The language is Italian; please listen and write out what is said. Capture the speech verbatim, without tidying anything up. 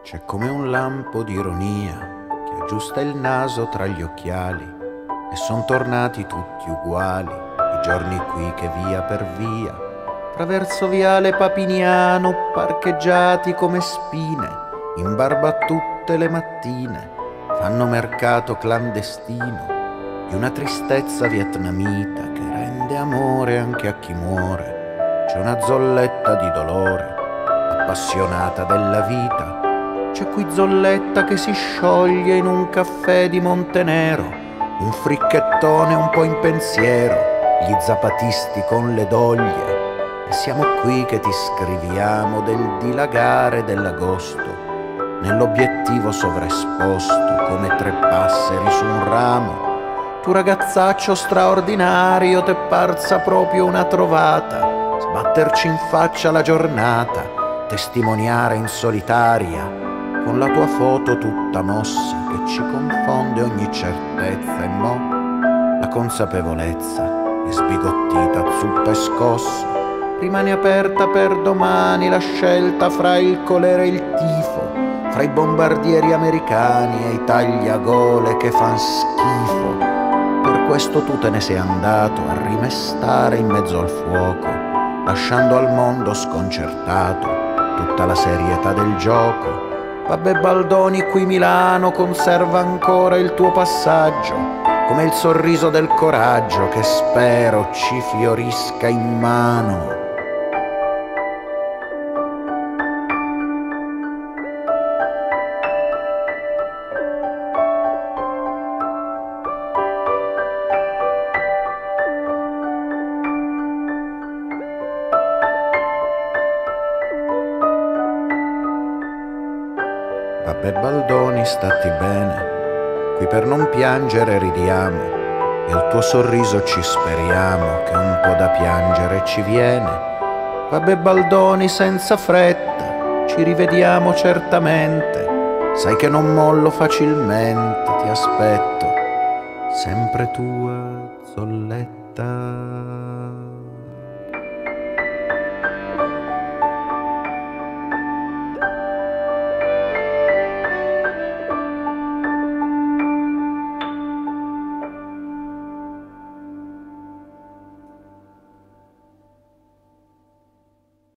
C'è come un lampo di ironia che aggiusta il naso tra gli occhiali e son tornati tutti uguali i giorni qui che via per via, traverso viale Papiniano, parcheggiati come spine, in barba tutte le mattine, fanno mercato clandestino di una tristezza vietnamita che rende amore anche a chi muore. C'è una zolletta di dolore, appassionata della vita. C'è qui Zolletta che si scioglie in un caffè di Montenero, un fricchettone un po' in pensiero, gli zapatisti con le doglie. E siamo qui che ti scriviamo del dilagare dell'agosto, nell'obiettivo sovraesposto come tre passeri su un ramo. Tu ragazzaccio straordinario, t'è parsa proprio una trovata, sbatterci in faccia la giornata, testimoniare in solitaria, con la tua foto tutta mossa che ci confonde ogni certezza. E mo' la consapevolezza è sbigottita, zuppa e scossa, rimane aperta per domani la scelta fra il colere e il tifo, fra i bombardieri americani e i tagliagole che fan schifo. Per questo tu te ne sei andato a rimestare in mezzo al fuoco, lasciando al mondo sconcertato tutta la serietà del gioco. Vabbè Baldoni, qui Milano conserva ancora il tuo passaggio, come il sorriso del coraggio che spero ci fiorisca in mano. Vabbè Baldoni, stati bene, qui per non piangere ridiamo, e al tuo sorriso ci speriamo che un po' da piangere ci viene. Vabbè Baldoni, senza fretta, ci rivediamo certamente, sai che non mollo facilmente, ti aspetto, sempre tua Zolletta.